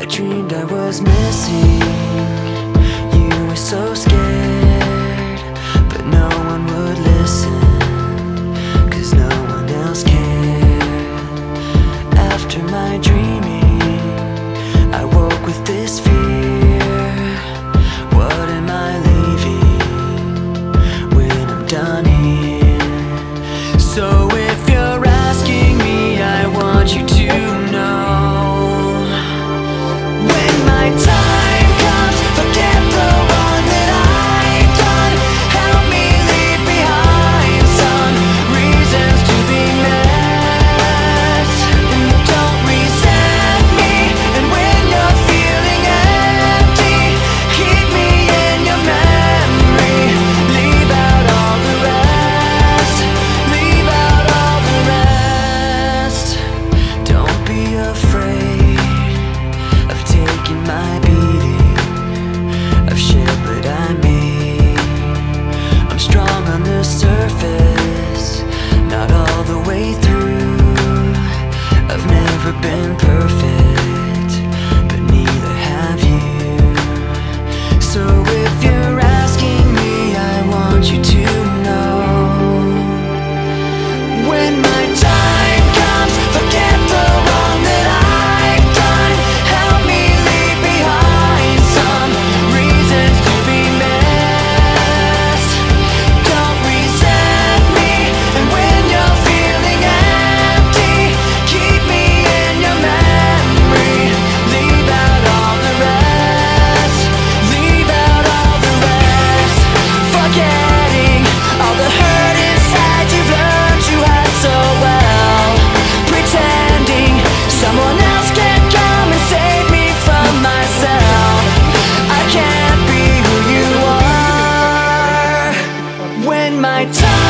I dreamed I was missing. You were so scared, but no one would listen, 'cause no one else cared. After my dreaming, I woke with this fear. What am I leaving when I'm done here? So if you're asking me, I want you to know, when my time comes, forget the wrong that I've done. Help me leave behind some reasons to be missed. And don't resent me. And when you're feeling empty, keep me in your memory. Leave out all the rest. Leave out all the rest. Don't be afraid of taking my beating. I've shed what I made. I'm strong on the surface, not all the way through. I've never been perfect, but neither have you. So if you're asking me, I want you to know, when my time comes, forget the wrong that I've done. Help me leave behind some reasons to be missed. Don't resent me. And when you're feeling empty, keep me in your memory. Leave out all the rest. Leave out all the rest. Forgetting all the hurt inside you've learned to hide so well. Pretending someone else can come and save me from myself. I can't be who you are. When my time